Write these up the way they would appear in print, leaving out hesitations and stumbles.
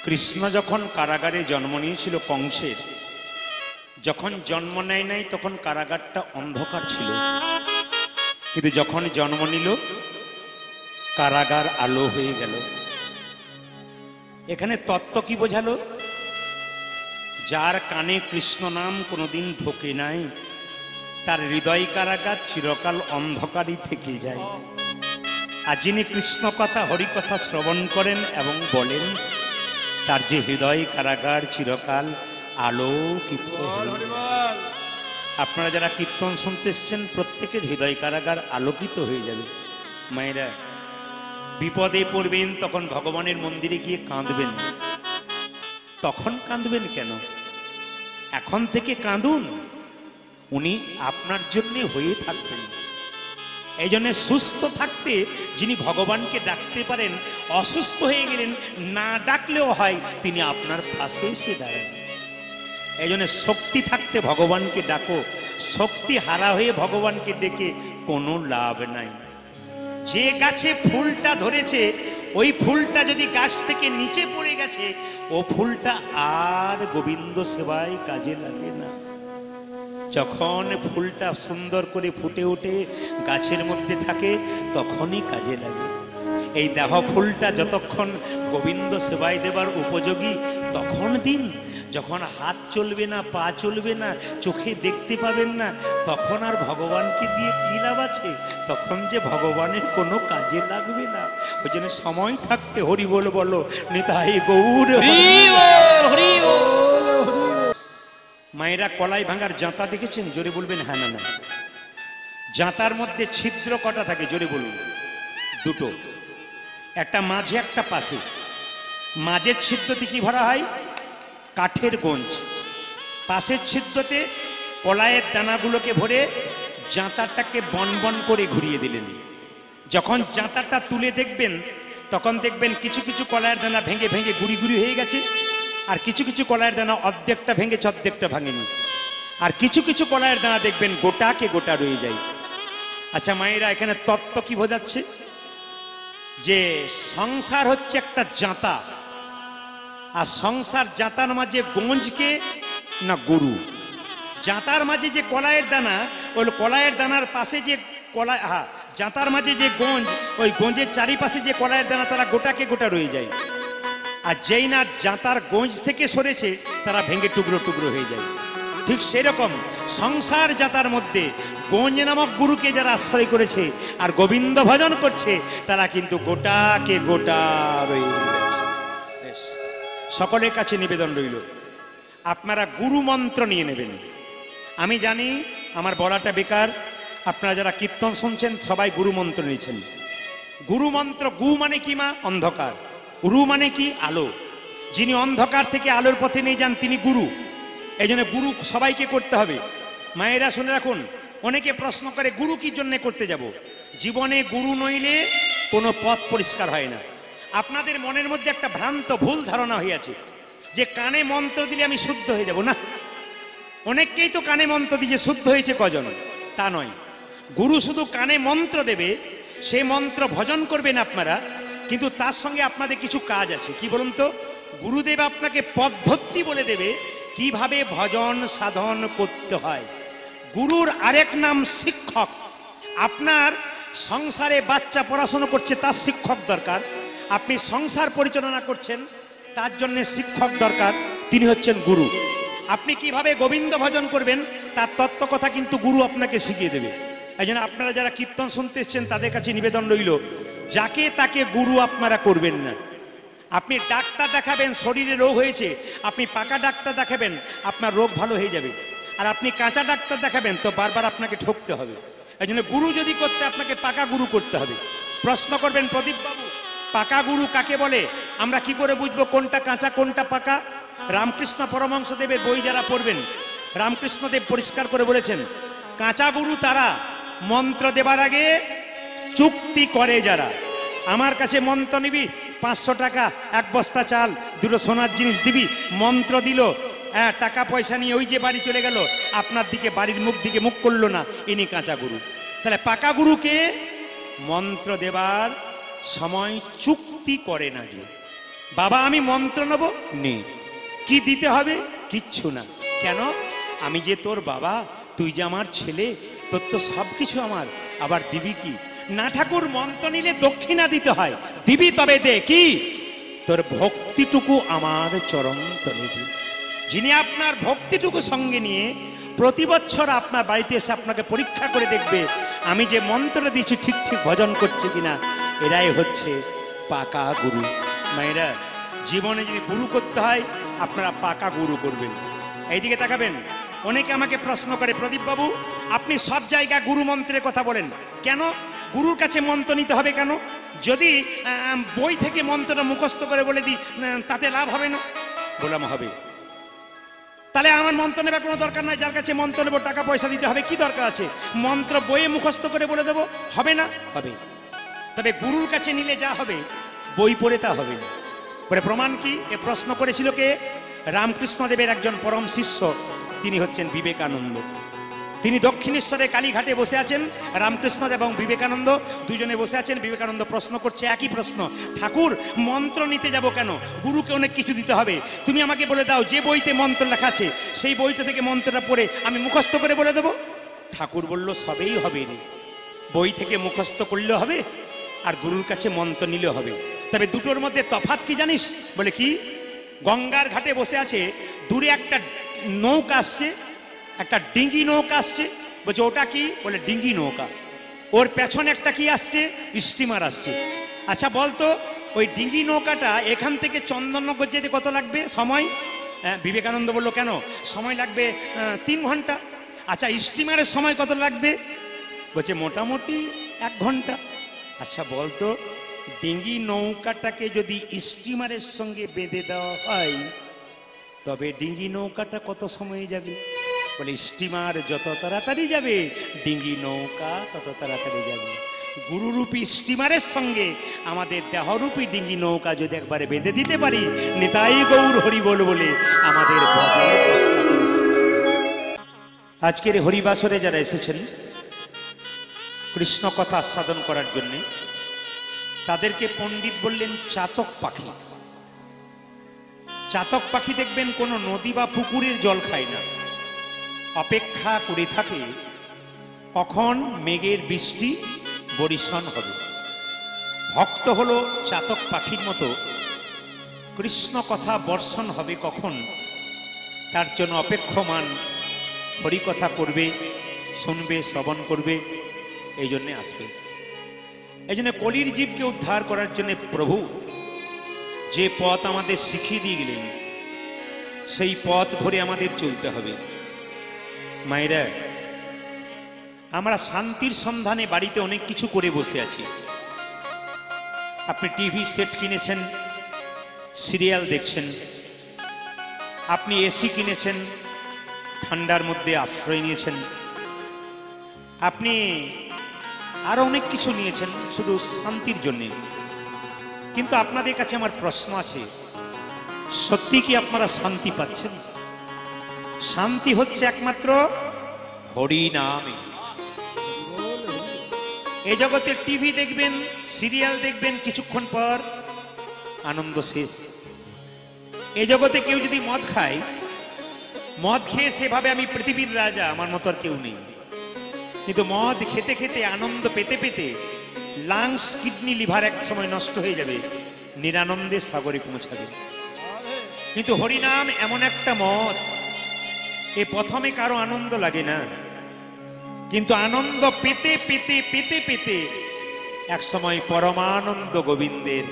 কৃষ্ণ যখন কারাগারে জন্ম নিয়েছিল কংসের, যখন জন্ম নেয় নাই তখন কারাগারটা অন্ধকার ছিল, কিন্তু যখন জন্ম নিল কারাগার আলো হয়ে গেল। এখানে তত্ত্ব কি বোঝালো? যার কানে কৃষ্ণ নাম কোনোদিন ঢোকে নাই তার হৃদয় কারাগার চিরকাল অন্ধকারই থেকে যায়। আর যিনি কৃষ্ণ কথা হরিকথা শ্রবণ করেন এবং বলেন তার যে হৃদয় কারাগার চিরকাল আলোকিত। আপনারা যারা কীর্তন শুনতে এসছেন প্রত্যেকের হৃদয় কারাগার আলোকিত হয়ে যাবে। মায়েরা বিপদে পড়বেন তখন ভগবানের মন্দিরে গিয়ে কাঁদবেন। তখন কাঁদবেন কেন? এখন থেকে কাঁদুন, উনি আপনার জন্য হয়ে থাকবেন। এই জন্য সুস্থ থাকতে যিনি ভগবানকে ডাকতে পারেন, অসুস্থ হয়ে গেলেন না ডাকলেও হয়, তিনি আপনার পাশে এসে দাঁড়ান। এই জন্য শক্তি থাকতে ভগবানকে ডাকো, শক্তি হারা হয়ে ভগবানকে ডেকে কোনো লাভ নাই। যে গাছে ফুলটা ধরেছে ওই ফুলটা যদি গাছ থেকে নিচে পড়ে গেছে ও ফুলটা আর গোবিন্দ সেবায় কাজে লাগে না। যখন ফুলটা সুন্দর করে ফুটে ওঠে গাছের মধ্যে থাকে তখনই কাজে লাগে। এই দেহ ফুলটা যতক্ষণ গোবিন্দ সেবায় দেবার উপযোগী তখন দিন। যখন হাত চলবে না, পা চলবে না, চোখে দেখতে পাবেন না, তখন আর ভগবানকে দিয়ে কি লাভ আছে? তখন যে ভগবানের কোনো কাজে লাগবে না। ওই জন্য সময় থাকতে হরি বল বলো, নিতাই গৌর হরি বল। মায়েরা কলাই ভাঙার জাঁতা দেখেছেন? জোরে বলবেন হ্যাঁ না না। জাঁতার মধ্যে ছিদ্র কটা থাকে? জোরে বলুন। দুটো, একটা মাঝে একটা পাশে। মাঝের ছিদ্রতে কি ভরা হয়? কাঠের গঞ্জ। পাশের ছিদ্রতে কলাইয়ের দানাগুলোকে ভরে জাঁতাটাকে বন বন করে ঘুরিয়ে দিলেন। যখন জাঁতাটা তুলে দেখবেন তখন দেখবেন কিছু কিছু কলাইয়ের দানা ভেঙে ভেঙে গুড়ি গুড়ি হয়ে গেছে, আর কিছু কিছু কলাইয়ের দানা অর্ধেকটা ভেঙেছে অর্ধেকটা ভাঙেনি, আর কিছু কিছু কলাইয়ের দানা দেখবেন গোটাকে গোটা রয়ে যায়। আচ্ছা মায়েরা, এখানে তত্ত্ব কি বোঝাচ্ছে? যে সংসার হচ্ছে একটা জাঁতা, আর সংসার জাঁতার মাঝে গঞ্জকে না গরু। জাঁতার মাঝে যে কলাইয়ের দানা, ওই কলাইয়ের দানার পাশে যে কলাই, জাঁতার মাঝে যে গঞ্জ, ওই গঞ্জের চারিপাশে যে কলাইয়ের দানা তারা গোটাকে গোটা রয়ে যায়। আর যেই না জাঁতার গঞ্জ থেকে সরেছে তারা ভেঙে টুকরো টুকরো হয়ে যায়। ঠিক সেরকম সংসার জাতার মধ্যে গঞ্জ নামক গুরুকে যারা আশ্রয় করেছে আর গোবিন্দ ভজন করছে তারা কিন্তু গোটাকে গোটা রয়ে গেছে। সকলের কাছে নিবেদন রইল, আপনারা গুরু মন্ত্র নিয়ে নেবেন। আমি জানি আমার বলাটা বেকার, আপনারা যারা কীর্তন শুনছেন সবাই গুরু মন্ত্র নিয়েছেন। গুরু মন্ত্র, গু মানে কি মা? অন্ধকার। রু মানে কি? আলো। যিনি অন্ধকার থেকে আলোর পথে নিয়ে যান তিনি গুরু। এই জন্য গুরু সবাইকে করতে হবে। মায়েরা শুনে রাখুন, অনেকে প্রশ্ন করে গুরু কি জন্য করতে যাব? জীবনে গুরু নইলে কোনো পথ পরিষ্কার হয় না। আপনাদের মনের মধ্যে একটা ভ্রান্ত ভুল ধারণা হয়ে আছে যে কানে মন্ত্র দিলে আমি শুদ্ধ হয়ে যাব। না, অনেককেই তো কানে মন্ত্র দিয়ে শুদ্ধ হয়েছে কজন? তা নয়। গুরু শুধু কানে মন্ত্র দেবে, সে মন্ত্র ভজন করবেন আপনারা, কিন্তু তার সঙ্গে আপনাদের কিছু কাজ আছে। কি বলুন তো? গুরুদেব আপনাকে পদ্ধতি বলে দেবে কিভাবে ভজন সাধন করতে হয়। গুরুর আরেক নাম শিক্ষক। আপনার সংসারে বাচ্চা পড়াশোনা করছে, তার শিক্ষক দরকার। আপনি সংসার পরিচালনা করছেন, তার জন্য শিক্ষক দরকার, তিনি হচ্ছেন গুরু। আপনি কিভাবে গোবিন্দ ভজন করবেন তার তত্ত্ব কথা কিন্তু গুরু আপনাকে শিখিয়ে দেবে। এই জন্য আপনারা যারা কীর্তন শুনতে এসছেন তাদের কাছে নিবেদন রইল, যাকে তাকে গুরু আপনারা করবেন না। আপনি ডাক্তার দেখাবেন, শরীরে রোগ হয়েছে, আপনি পাকা ডাক্তার দেখাবেন, আপনার রোগ ভালো হয়ে যাবে। আর আপনি কাঁচা ডাক্তার দেখাবেন তো বারবার আপনাকে ঠকতে হবে। এই জন্য গুরু যদি করতে আপনাকে পাকা গুরু করতে হবে। প্রশ্ন করবেন, প্রদীপ বাবু পাকা গুরু কাকে বলে? আমরা কি করে বুঝবো কোনটা কাঁচা কোনটা পাকা? রামকৃষ্ণ পরমহংসদেবের বই যারা পড়বেন, রামকৃষ্ণদেব পরিষ্কার করে বলেছেন, কাঁচা গুরু তারা মন্ত্র দেবার আগে চুক্তি করে যারা। আমার কাছে মন্ত্র নিবি, 500 টাকা, 1 বস্তা চাল, 2 সোনার জিনিস দিবি, মন্ত্র দিল, টাকা পয়সা নিয়ে ওই যে বাড়ি চলে গেল, আপনার দিকে বাড়ির মুখ দিকে মুখ করলো না, ইনি কাঁচা গুরু। তাহলে পাকা গুরুকে মন্ত্র দেবার সময় চুক্তি করে না। যে বাবা আমি মন্ত্র নেব, নে। কি দিতে হবে? কিচ্ছু না। কেন? আমি যে তোর বাবা, তুই যে আমার ছেলে, তোর তো সব কিছু আমার, আবার দিবি কি? না ঠাকুর, মন্ত্র নিলে দক্ষিণা দিতে হয়। দিবি তবে দে। কি? তোর ভক্তিটুকু আমার চরণ তলে দি। যিনি আপনার ভক্তিটুকু সঙ্গে নিয়ে প্রতি বছর আপনার বাড়িতে এসে আপনাকে পরীক্ষা করে দেখবে আমি যে মন্ত্র দিয়েছি ঠিক ঠিক ভজন করছে কিনা, এরাই হচ্ছে পাকা গুরু। মায়েরা, জীবনে যদি গুরু করতে হয় আপনারা পাকা গুরু করবেন। এইদিকে তাকাবেন। অনেকে আমাকে প্রশ্ন করে, প্রদীপ বাবু আপনি সব জায়গায় গুরু মন্ত্রের কথা বলেন কেন? গুরুর কাছে মন্ত্র নিতে হবে কেন? যদি বই থেকে মন্ত্রটা মুখস্থ করে বলে দিই তাতে লাভ হবে না? বললাম হবে। তাহলে আমার মন্ত্র নেবার কোনো দরকার নাই। যার কাছে মন্ত্র নেবো টাকা পয়সা দিতে হবে, কি দরকার আছে? মন্ত্র বইয়ে মুখস্থ করে বলে দেবো, হবে না? হবে। তবে গুরুর কাছে নিলে যা হবে বই পড়ে তা হবে না। বলে প্রমাণ কি? এ প্রশ্ন করেছিল কে? রামকৃষ্ণদেবের একজন পরম শিষ্য, তিনি হচ্ছেন বিবেকানন্দ। তিনি দক্ষিণেশ্বরে কালীঘাটে বসে আছেন। রামকৃষ্ণদেব এবং বিবেকানন্দ দুজনে বসে আছেন। বিবেকানন্দ প্রশ্ন করছে একই প্রশ্ন, ঠাকুর মন্ত্র নিতে যাব কেন? গুরুকে অনেক কিছু দিতে হবে, তুমি আমাকে বলে দাও যে বইতে মন্ত্র লেখা আছে সেই বইটা থেকে মন্ত্রটা পড়ে আমি মুখস্থ করে বলে দেবো। ঠাকুর বলল সবেই হবে রে, বই থেকে মুখস্থ করলে হবে আর গুরুর কাছে মন্ত্র নিলে হবে। তবে দুটোর মধ্যে তফাৎ কি জানিস? বলে কি? গঙ্গার ঘাটে বসে আছে, দূরে একটা নৌকা আসছে, একটা ডিঙ্গি নৌকা আসছে। বলছে ওটা কি? বলে ডিঙ্গি নৌকা। ওর পেছনে একটা কি আসছে? স্টিমার আসছে। আচ্ছা বলতো ওই ডিঙ্গি নৌকাটা এখান থেকে চন্দননগর যেতে কত লাগবে সময়? বিবেকানন্দ বলল কেন? সময় লাগবে 3 ঘন্টা। আচ্ছা স্টিমারের সময় কত লাগবে? বলছে মোটামুটি 1 ঘন্টা। আচ্ছা বলতো ডিঙ্গি নৌকাটাকে যদি স্টিমারের সঙ্গে বেঁধে দেওয়া হয় তবে ডিঙ্গি নৌকাটা কত সময়ে যাবে? বলে স্টিমার যত তাড়াতাড়ি যাবে ডিঙ্গি নৌকা তত তাড়াতাড়ি যাবে। গুরুরূপী স্টিমারের সঙ্গে আমাদের দেহরূপী ডিঙ্গি নৌকা যদি একবারে বেঁধে দিতে পারি, নিতাই গৌর হরি বল বলে আমাদের আজকের হরিবাসরে যারা এসেছেন কৃষ্ণ কথা আস্বাদন করার জন্যে, তাদেরকে পণ্ডিত বললেন চাতক পাখি। চাতক পাখি দেখবেন কোনো নদী বা পুকুরের জল খায় না, অপেক্ষা করে থাকে কখন মেঘের বৃষ্টি বরিশন হবে। ভক্ত হলো চাতক পাখির মতো, কৃষ্ণ কথা বর্ষণ হবে কখন, তার জন্য অপেক্ষমান, হরিকথা করবে, শুনবে, শ্রবণ করবে, এই জন্যে আসবে। এই জন্য কলির জীবকে উদ্ধার করার জন্য প্রভু যে পথ আমাদের শিখিয়ে দিয়ে গেলেন সেই পথ ধরে আমাদের চলতে হবে। মায়েরা, আমরা শান্তির সন্ধানে বাড়িতে অনেক কিছু করে বসে আছি। আপনি টিভি সেট কিনেছেন, সিরিয়াল দেখছেন, আপনি এসি কিনেছেন, ঠান্ডার মধ্যে আশ্রয় নিয়েছেন, আপনি আরো অনেক কিছু নিয়েছেন শুধু শান্তির জন্য। কিন্তু আপনাদের কাছে আমার প্রশ্ন আছে, সত্যি কি আপনারা শান্তি পাচ্ছেন? শান্তি হচ্ছে একমাত্র হরি নামে। এই জগতে টিভি দেখবেন, সিরিয়াল দেখবেন, কিছুক্ষণ পর আনন্দ শেষ। এই জগতে কেউ যদি মদ খায়, মদ খেয়ে সেভাবে আমি পৃথিবীর রাজা, আমার মতো আর কেউ নেই। কিন্তু মদ খেতে খেতে আনন্দ পেতে পেতে লাংস, কিডনি, লিভার এক সময় নষ্ট হয়ে যাবে, নিরানন্দের সাগরে পৌঁছাবে। কিন্তু হরিনাম এমন একটা মদ, এ প্রথমে কারো আনন্দ লাগে না, কিন্তু আনন্দ পেতে পেতে পেতে পেতে এক সময় পরমানন্দ গোবিন্দের,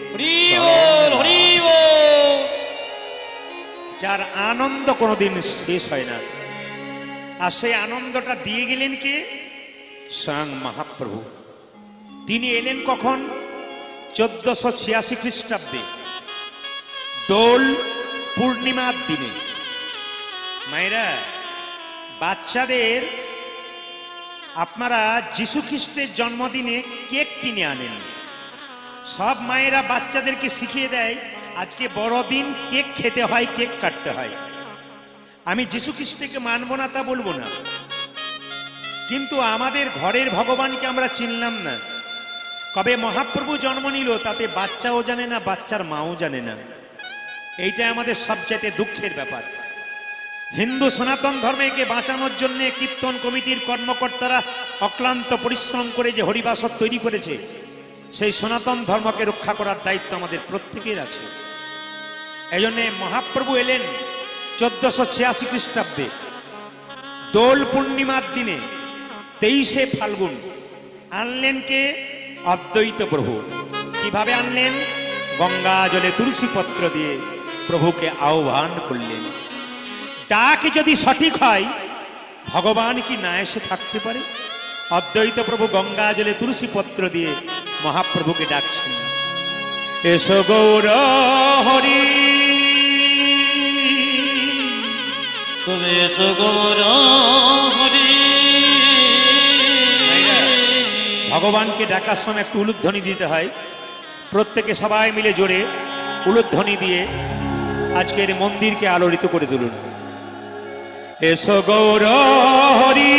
যার আনন্দ কোনোদিন শেষ হয় না। আর সেই আনন্দটা দিয়ে গেলেন কে? স্বয়ং মহাপ্রভু। তিনি এলেন কখন? 1486 খ্রিস্টাব্দে দোল পূর্ণিমার দিনে। মায়েরা, বাচ্চাদের আপনারা যীশু খ্রিস্টের জন্মদিনে কেক কিনে আনেন। সব মায়েরা বাচ্চাদেরকে শিখিয়ে দেয় আজকে বড়দিন, কেক খেতে হয়, কেক কাটতে হয়। আমি যীশু খ্রিস্টকে মানব না তা বলবো না, কিন্তু আমাদের ঘরের ভগবানকে আমরা চিনলাম না। কবে মহাপ্রভু জন্ম নিল তাতে বাচ্চাও জানে না, বাচ্চার মাও জানে না। এইটা আমাদের সবচেয়ে দুঃখের ব্যাপার। হিন্দু সনাতন ধর্মকে বাঁচানোর জন্য কীর্তন কমিটির কর্মকর্তারা অক্লান্ত পরিশ্রম করে যে হরিবাসর তৈরি করেছে, সেই সনাতন ধর্মকে রক্ষা করার দায়িত্ব আমাদের প্রত্যেকের আছে। এই জন্য মহাপ্রভু এলেন 1486 খ্রিস্টাব্দে দোল পূর্ণিমার দিনে 23শে ফাল্গুন। আনলেন কে? অদ্বৈত প্রভু। কিভাবে আনলেন? গঙ্গা জলে তুলসী পত্র দিয়ে প্রভুকে আহ্বান করলেন। ডাক যদি সঠিক হয়, ভগবান কি না এসে থাকতে পারে? অদ্বৈত প্রভু গঙ্গা জলে তুলসী পত্র দিয়ে মহাপ্রভুকে ডাকছেন, এসো গৌর হরি, তুমি এসো গৌর হরি। ভগবানকে ডাকার সময় একটু উলুধ্বনি দিতে হয়। প্রত্যেকে সবাই মিলে জোরে উলুধ্বনি দিয়ে আজকের মন্দিরকে আলোড়িত করে তুলুন। এসো গৌর হরি,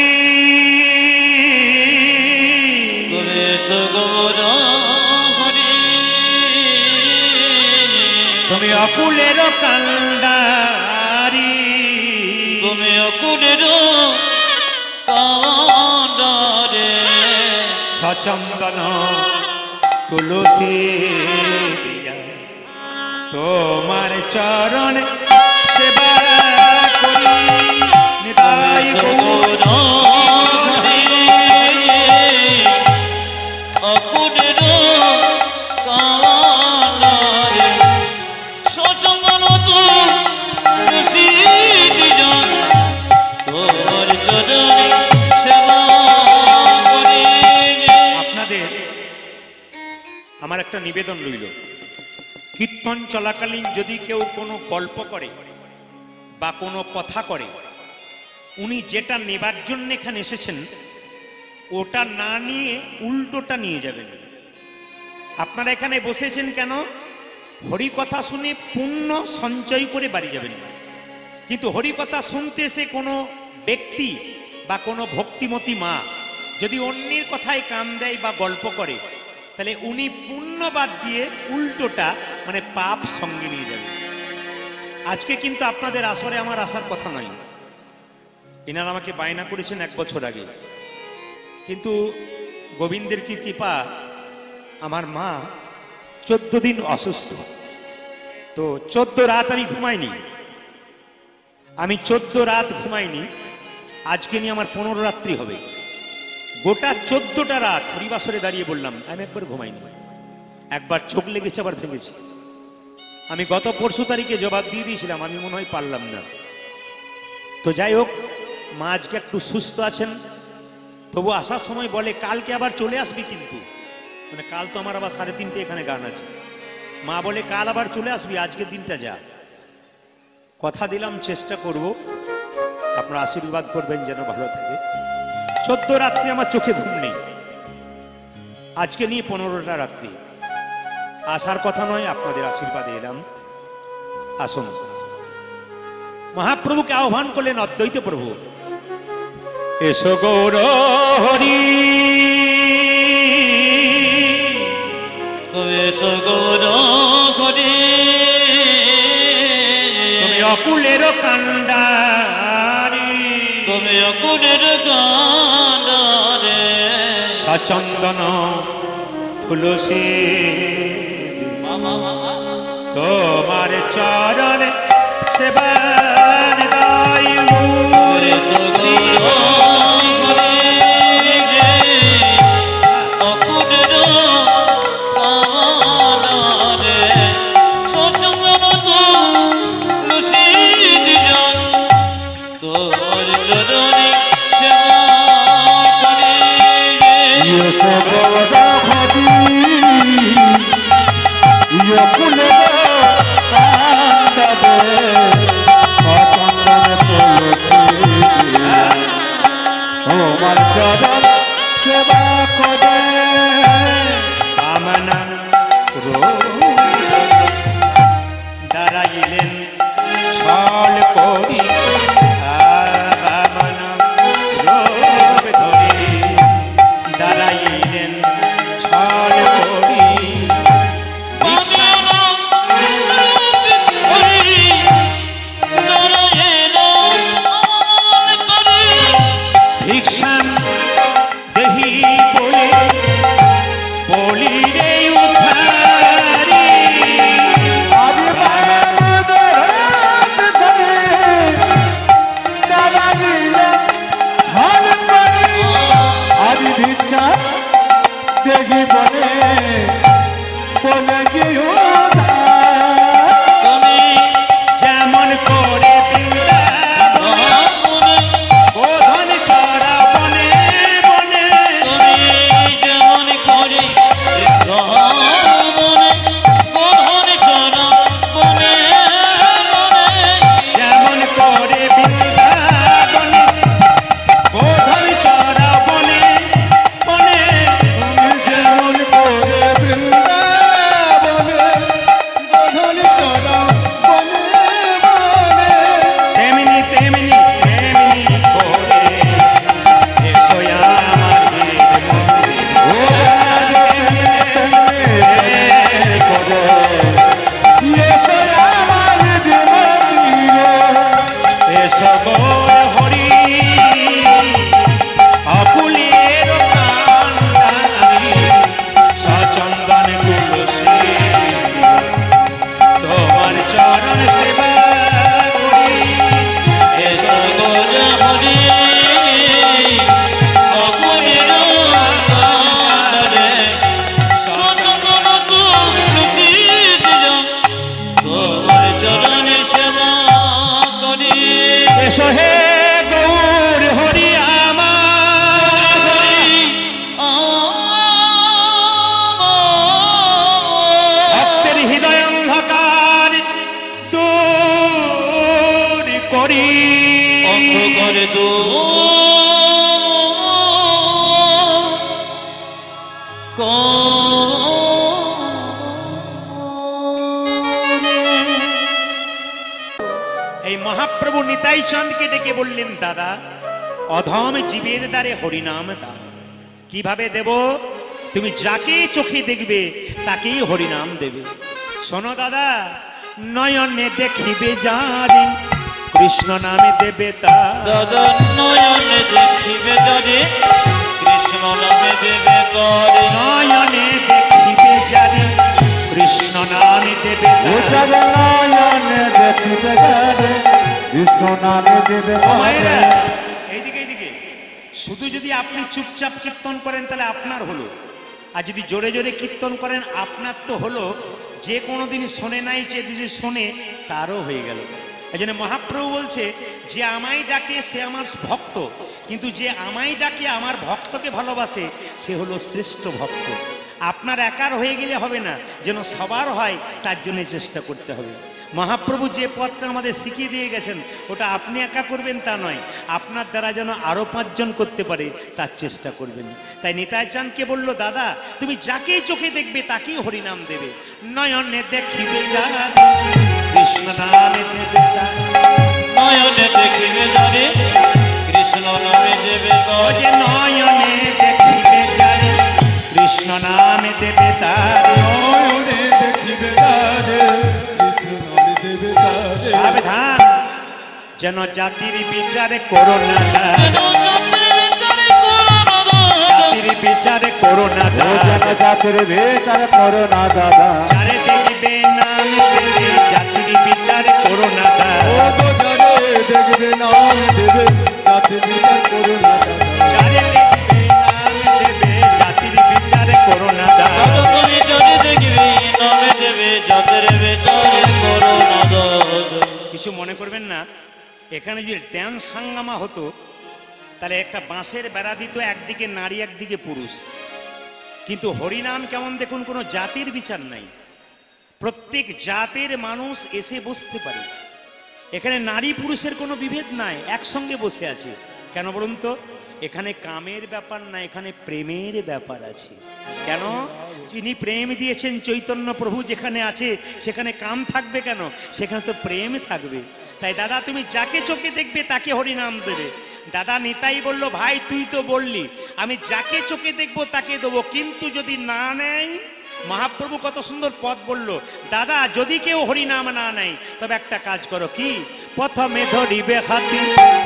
তুমি এসো গৌর হরি, তুমি অকুলের কান্ডারি, তুমি অকুলের কান্ডারে, সচন্দন তুলসী দিয়া তোমার চরণ সেবা করি, নিতাই গৌর হরি, অকুলের কান্ডারে, সচন্দন তুলসী দিয়া তোমার চরণে সেবা করি। আপনাদের আমার একটা নিবেদন রইল, কীর্তন চলাকালীন যদি কেউ কোনো গল্প করে বা কোনো কথা করে, উনি যেটা নেবার জন্য এখানে এসেছেন ওটা না নিয়ে উল্টোটা নিয়ে যাবেন। আপনারা এখানে বসেছেন কেন? হরিকথা শুনে পুণ্য সঞ্চয় করে বাড়ি যাবেন। কিন্তু হরিকথা শুনতে এসে কোনো ব্যক্তি বা কোনো ভক্তিমতী মা যদি অন্যের কথায় কান দেয় বা গল্প করে, তাহলে উনি পুণ্য বাদ দিয়ে উল্টোটা মানে পাপ সঙ্গে নিয়ে যাবেন। আজকে কিন্তু আপনাদের আসরে আমার আসার কথা নয়। এনারা আমাকে বায়না করেছেন 1 বছর আগে, কিন্তু গোবিন্দের কি কৃপা, আমার মা 14 দিন অসুস্থ। তো 14 রাত আমি ঘুমাইনি, 14 রাত ঘুমাইনি। আজকে নিয়ে আমার 15 রাত্রি হবে। গোটা 14টা রাত হরিবাসরে দাঁড়িয়ে বললাম, আমি একবার ঘুমাইনি। একবার চোখ লেগেছে, আবার ভেঙেছে। আমি গত পরশু তারিখে জবাব দিয়ে দিয়েছিলাম, আমি মনে হয় পারলাম না। তো যাই হোক, মা আজকে একটু সুস্থ আছেন। তবু আসার সময় বলে কালকে আবার চলে আসবি, কিন্তু মানে কাল তো আমার আবার 3:30 এখানে গান আছে। মা বলে কাল আবার চলে আসবি, আজকের দিনটা যা। কথা দিলাম, চেষ্টা করব, আপনারা আশীর্বাদ করবেন যেন ভালো থাকে। 14 রাত্রি আমার চোখে ঘুম নেই, আজকে নিয়ে 15টা রাত্রি। আসার কথা নয়, আপনাদের আশীর্বাদে এলাম। আসুন। মহাপ্রভুকে আহ্বান করলেন অদ্বৈত প্রভু, এসো গৌর হরি, তুমি এসো গৌর হরি, তুমি অকুলের কান্ডারি, তুমি অকুলের কান্ডারে, সচন্দন তুলসী তোমার চরণ সেবা নিতাই গৌর। এসো গৌর হরি, যে অকুলের কান্ডারে, সচন্দন তুলসী দিয়া তোর চরণে সেবা করি। এসো গৌর হরি, অকুলের কান্ডারে, সচন্দন তুলসী দিয়া তোমার চরণ সেবা করে। কামনা দাঁড়াইলেন ছল করি, কামনা রোগ ধরে দাঁড়াইলেন ছল করি, ভিক্ষা চরণ সেবা করি। এসো গৌর হরি অকুলের কান্দরে সচন্দন তুলসী বীজ তোর চরণে সেবা করি। এসো হে গৌর হরি আমার ভক্তের হৃদয় অন্ধকার দূর করি। অন্ধকার এই মহাপ্রভু নিতাই চাঁদকে ডেকে বললেন, দাদা অধম জীবের দ্বারে হরিনাম দাও। কিভাবে দেব? তুমি যাকে চোখে দেখবে তাকেই হরিনাম দেবে। শোনো দাদা, নয়নে দেখিবে যারে কৃষ্ণ নামে দেবে তার। দাদা নয়নে দেখিবে যারে কৃষ্ণ নামে দেবে করে। নয়নে দেখিবে যারে কৃষ্ণ নামে দেবে তার। নয়নে দেখিবে যারে কৃষ্ণ নামে দেবে মায়েরা, তারে। এইদিকে এইদিকে, শুধু যদি আপনি চুপচাপ কীর্তন করেন তাহলে আপনার হলো, আর যদি জোরে জোরে কীর্তন করেন আপনার তো হলো। যে কোনোদিন শোনে নাই, যে যদি শোনে তারও হয়ে গেল। এই জন্য মহাপ্রভু বলছে, যে আমায় ডাকে সে আমার ভক্ত, কিন্তু যে আমায় ডাকে আমার ভক্তকে ভালোবাসে সে হলো শ্রেষ্ঠ ভক্ত। আপনার একার হয়ে গেলে হবে না, যেন সবার হয় তার জন্য চেষ্টা করতে হবে। মহাপ্রভু যে পথটা আমাদের শিখিয়ে দিয়ে গেছেন ওটা আপনি একা করবেন তা নয়, আপনার দ্বারা যেন আরো 5 জন করতে পারে তার চেষ্টা করবেন। তাই নিতাই চাঁদকে বলল, দাদা তুমি যাকেই চোখে দেখবে তাকেই হরিনাম দেবে। নয়নে দেখিবে যারে কৃষ্ণ নামে দেবে তার। নয়নে দেখিবে যারে কৃষ্ণ নামে দেবে ও করে। যে নয়নে দেখিবে যারে কৃষ্ণ নামে দেবে তার। নয়নে দেখিবে যারে কৃষ্ণ নামে দেবে তারে। সাবধান, যেন জাতির বিচারে করো না দাস। যেন জাতির বিচারে করো না দাদা। জাতির বিচারে করো না ও যেন দাস। জাতির বিচার করো না দাদা। যারে দেখবে নাম দেবে জাতির বিচারে করো না দাস। ও তো যারে দেখবে নাম দেবে জাতির বিচার করো না দাদা। যারে দেখবে নাম দেবে জাতির বিচারে করো না দাস। দাদা তুমি যারে দেখবে নামে দেবে জাতির বিচারে করো না দাদা। কিছু মনে করবেন না, এখানে যদি ড্যান্স হাঙ্গামা হতো তাহলে একটা বাঁশের বেড়া দিত, একদিকে নারী একদিকে পুরুষ। কিন্তু হরিনাম কেমন দেখুন, কোনো জাতির বিচার নাই, প্রত্যেক জাতের মানুষ এসে বসতে পারে। এখানে নারী পুরুষের কোনো বিভেদ নাই, একসঙ্গে বসে আছে। কেন বলুন তো? এখানে কামের ব্যাপার না, এখানে প্রেমের ব্যাপার আছে। কেন? যিনি প্রেম দিয়েছেন চৈতন্য প্রভু যেখানে আছে সেখানে কাম থাকবে কেন? সেখানে তো প্রেম থাকবে। তাই দাদা তুমি যাকে চোখে দেখবে তাকে হরিনাম দেবে। দাদা নিতাই বলল, ভাই তুই তো বললি আমি যাকে চোখে দেখবো তাকে দেবো, কিন্তু যদি না নেয়? মহাপ্রভু কত সুন্দর পথ বলল, দাদা যদি কেউ হরিনাম না নেয় তবে একটা কাজ করো, কি? প্রথমে ধরিবে হাতি,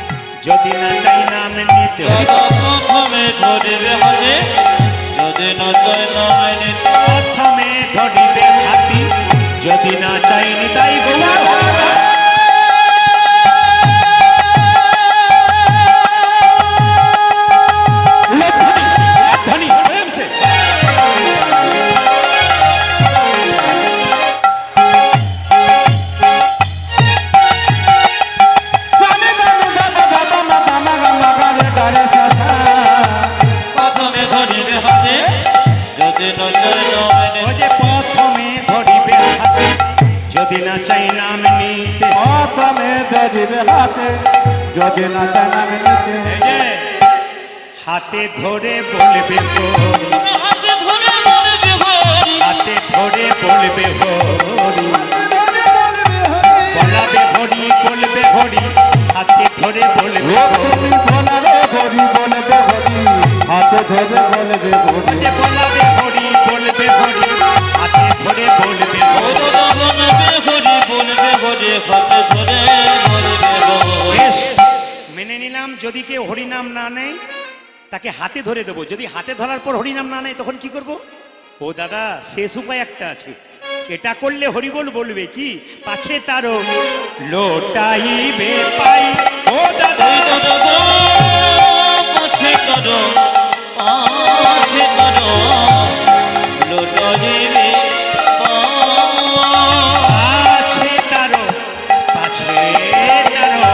যদি না চাই নাম নিতে। দাদা প্রথমে ধরিবে হাতে যদি না চাই নামে নিতে। প্রথমে ধরিবে হাতি, যদি না চাই নিতাই গৌর। ধ্বনি প্রেম সে। প্রথমে ধরিবে হাতে যদি না চাই নামে ও নিতে। যে প্রথমে ধরিবে হাতি, যদি না চাই নাম নিতে। প্রথমে ধরিবে হাতে যদি না চায় নাম নিতে। এই যে হাতে ধরে বলবে হরি, তুমি হাতে ধরে বলবে হরি। হাতে ধরে বলবে হরি, বলাবে হরি বলবে হরি, হাতে ধরে বলবে ও হরি। তুমি বলাবে হরি বলবে হরি হাতে ধরে বলবে হরি। যে বলাবে হরি বলবে হরি, হাতে ধরে বলবে ও হরি। দাদা বলবে হরি বলবে হরি হাতে ধরে বলবে হরি। বেশ, মেনে নিলাম যদি কেউ হরিনাম না নেয় তাকে হাতে ধরে দেবো। যদি হাতে ধরার পর হরিনাম না নেয় তখন কি করব? ও দাদা শেষ উপায় একটা আছে, এটা করলে হরিবোল বলবে কি পাছে তারও লোটাইবে পাই ও দাদা ওই দাদা গো পাছে করো আছে করো লোটাইবে আছে তারও পাছে তারও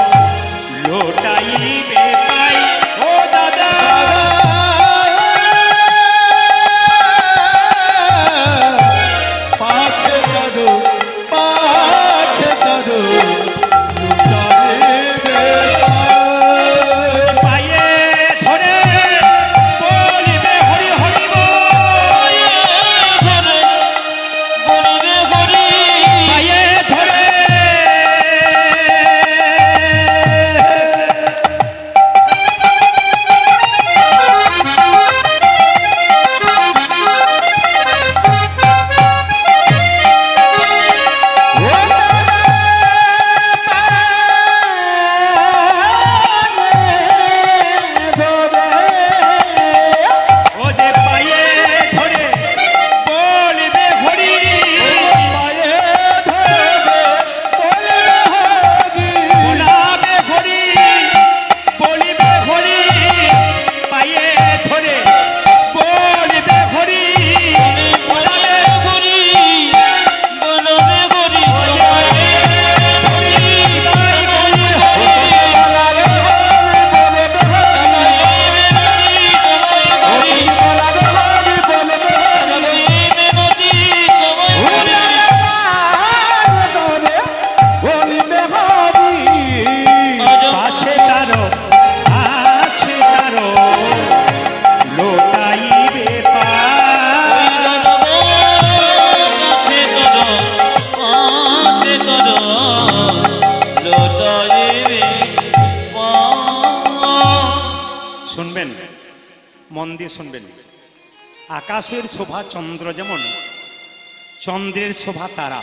লোটাইবে পাই ও দাদা পাছে করো পাছে করো লুটাইবে পাই। পায়ে ধরে বলিবে হরি হরি বল। বলিবে হরি পায়ে ধরে ও যে পায়ে ধরে বলিবে হরি পায়ে ধরবে বলবে হরি। বলাবে হরি বলিবে হরি পায়ে ধরে বলিবে হরি বলাবে হরি বলবে হরি আছে তারো আছে তারো লোটাইবে পাই আছে করো আছে করো লোটাইবে শুনবেন মন দিয়ে শুনবেন আকাশের শোভা চন্দ্র যেমন চন্দ্রের শোভা তারা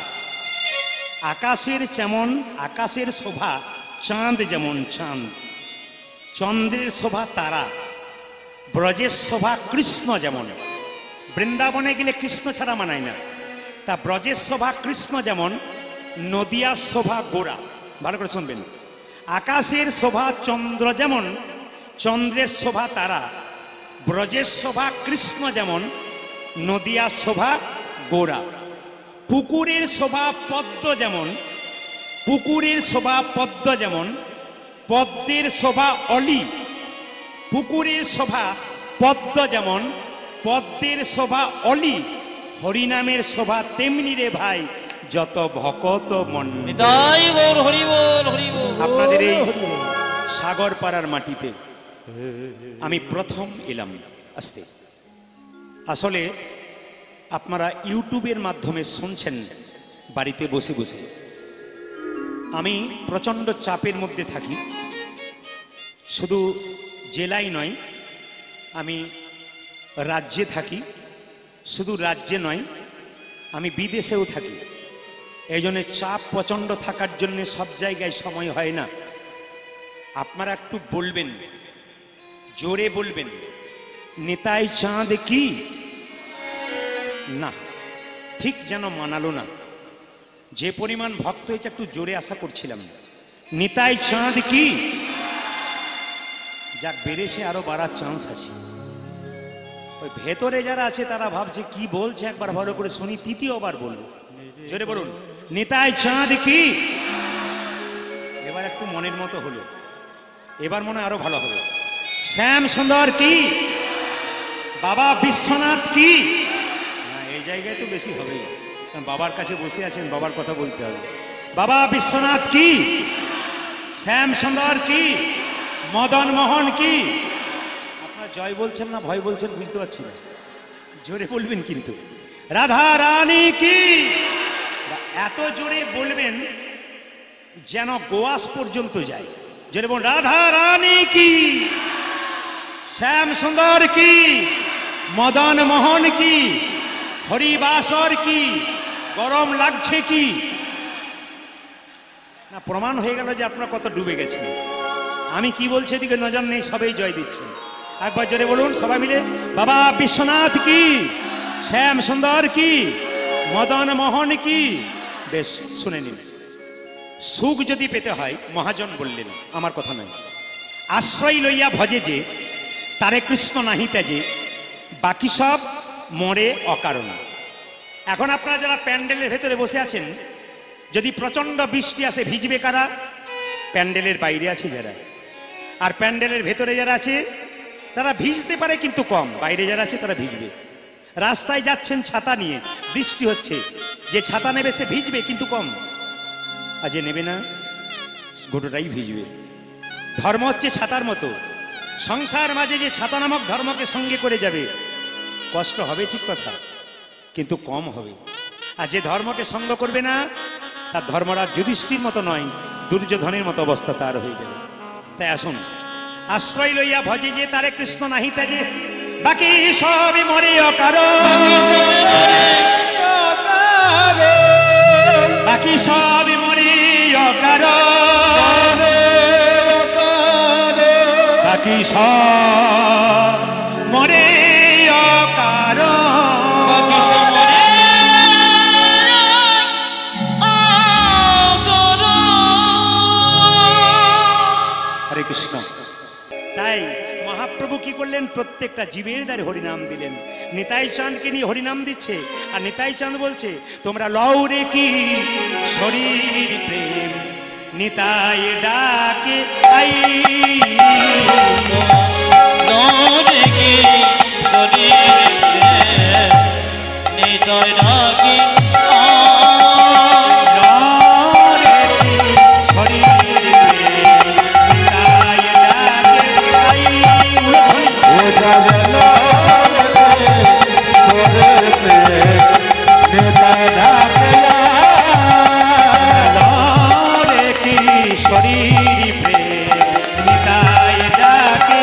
আকাশের শোভা চাঁদ যেমন চাঁদ চন্দ্রের শোভা তারা ব্রজের শোভা কৃষ্ণ যেমন বৃন্দাবনে গেলে কৃষ্ণ ছাড়া মানায় না তা ব্রজের শোভা কৃষ্ণ যেমন নদিয়ার শোভা গোরা ভালো করে শুনবেন আকাশের শোভা চন্দ্র যেমন চন্দ্রের শোভা তারা ব্রজের শোভা কৃষ্ণ যেমন নদিয়ার শোভা গোরা পুকুরের শোভা পদ্ম যেমন পুকুরের শোভা পদ্ম যেমন পদ্মের শোভা অলি পুকুরের শোভা পদ্ম যেমন পদ্মের শোভা অলি হরিনামের শোভা তেমনি রে ভাই যত ভকত মন্ডলী তাই গৌর হরি বল হরি বল আপনাদের এই সাগর পাড়ার মাটিতে আমি প্রথম এলাম আস্তে আসলে আপনারা ইউটিউবের মাধ্যমে শুনছেন বাড়িতে বসে বসে আমি প্রচণ্ড চাপের মধ্যে থাকি শুধু জেলায় নয় আমি রাজ্যে থাকি শুধু রাজ্যে নয় আমি বিদেশেও থাকি এই জন্য চাপ প্রচণ্ড থাকার জন্য সব জায়গায় সময় হয় না আপনারা একটু বলবেন জোরে বলবেন নেতাই চাঁদ কি না ঠিক যেন মানালো না যে পরিমাণ ভক্ত হয়েছে একটু জোরে আশা করছিলাম নেতাই চাঁদ কি যাক বেড়েছে আরো বাড়ার চান্স আছে ওই ভেতরে যারা আছে তারা ভাবছে কি বলছে একবার ভালো করে শুনি তৃতীয়বার বলবো জোরে বলুন নেতাই চাঁদ কি এবার একটু মনের মতো হলো এবার মনে হয় আরো ভালো হবে শ্যাম সুন্দর কি বাবা বিশ্বনাথ কি না এই জায়গায় তো বেশি হবে কারণ বাবার কাছে বসে আছেন বাবার কথা বলতে হবে বাবা বিশ্বনাথ কি শ্যাম সুন্দর কি মদন মোহন কি আপনারা জয় বলছেন না ভয় বলছেন বুঝতে পারছি না জোরে বলবেন কিন্তু রাধা রানী কি এত জোরে বলবেন যেন গোয়াস পর্যন্ত যায় জোরে বলুন রাধা রানী কি শ্যাম সুন্দর কি মদন মোহন কি হরিবাসর কি গরম লাগছে কি না প্রমাণ হয়ে গেল যে আপনারা কত ডুবে গেছেন আমি কি বলছি এদিকে নজর নেই সবাই জয় দিচ্ছেন একবার জোরে বলুন সবাই মিলে বাবা বিশ্বনাথ কি শ্যাম সুন্দর কি মদন মোহন কি? বেশ শুনে নিন। সুখ যদি পেতে হয়, মহাজন বললেন, আমার কথা নয়, আশ্রয় লইয়া ভজে যে তারে কৃষ্ণ নাহি তেজে, বাকি সব মরে অকারণ। এখন আপনারা যারা প্যান্ডেলের ভেতরে বসে আছেন, যদি প্রচন্ড বৃষ্টি আসে, ভিজবে কারা? প্যান্ডেলের বাইরে আছে যারা। আর প্যান্ডেলের ভেতরে যারা আছে তারা ভিজতে পারে কিন্তু কম, বাইরে যারা আছে তারা ভিজবে। রাস্তায় যাচ্ছেন ছাতা নিয়ে, বৃষ্টি হচ্ছে, যে ছাতা নেবে সে ভিজবে কিন্তু কম, আর যে নেবে না গোটাটাই ভিজবে। ধর্ম হচ্ছে ছাতার মতো, সংসার মাঝে যে ছাতা নামক ধর্মকে সঙ্গে করে যাবে, কষ্ট হবে ঠিক কথা, কিন্তু কম হবে। আর যে ধর্মকে সঙ্গ করবে না, তার ধর্মরাজ যুধিষ্ঠির মতো নয়, দুর্যোধনের মতো অবস্থা তার হয়ে যাবে। তাই আসুন, আশ্রয় লইয়া ভজে যে তারে কৃষ্ণ নাহি তেজে, বাকি সবই মরে অকারণ, বাকি সবই মরে অকারণ, বাকি সব মরে অকারণ। বাকি সব মরে অকারণ। হরে কৃষ্ণ। তাই মহাপ্রভু কি করলেন? প্রত্যেকটা জীবের দ্বারে হরিনাম দিলেন। নিতাই চাঁদকে নিয়ে হরিনাম দিচ্ছে, আর নিতাই চাঁদ বলছে, তোমরা লও রে কি শরীর প্রেম, নিতাই ডাকে আই, নরে কি শরীরে নিতাই ডাকে লও রে কি শরীর প্রেম, নিতাই ডাকে আই। ও যাবেন তোরে প্রেম নিতাই ডাকে রে কি শরীর প্রেম, নিতাই ডাকে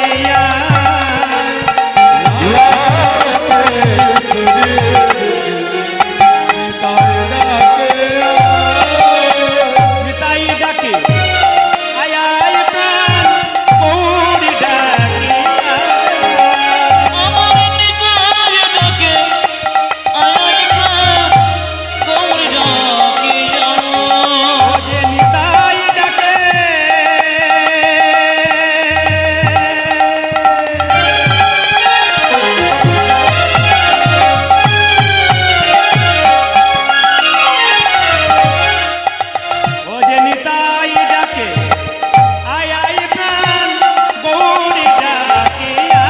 নিতাই ডাকে আয় আয় প্রাণ গৌরী ডাকে আমার নিতাই ডাকে আয় প্রাণ গৌরী ডাকে যে নিতাই ডাকে ও যে নিতাই ডাকে আয় আয় প্রাণ গৌরী ডাকে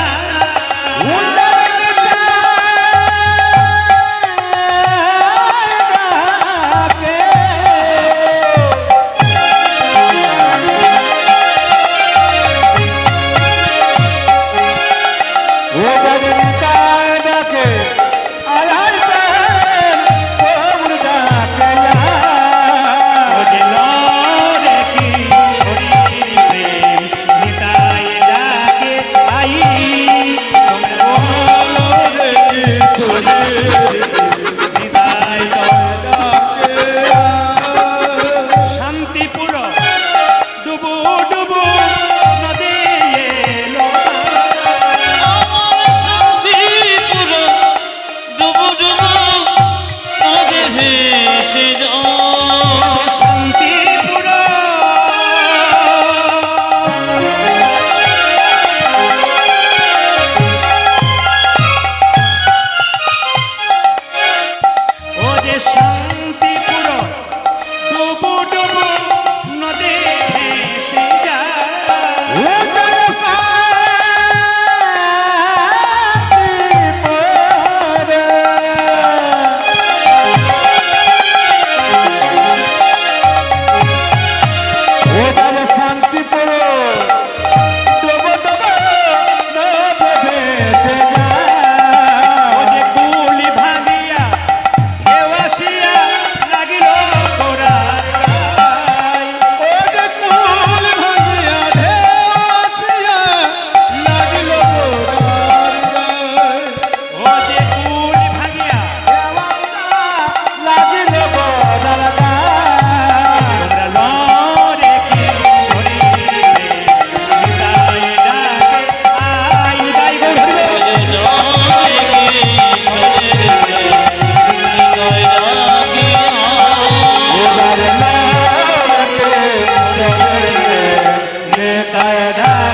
ও যে লরে কি শরীর প্রেম, নিতাই ডাকে আই। তোমরা লরে কি শরীর নিতাই ডাকে শান্তিপুর ডুবু ডুবু নদী এলো, আমার শান্তিপুর ডুবু ডুবু নদে ভেসে যায় শান্তিপুর ও যে শান্তিপুর ডুবু ডুবু নদী ভেসে যায়। ও যে কুলি ভাঙিয়া ঢেউ আসিয়া লাগিল ঘোড়ার গায়। ও যে কুলি ধায় ধায়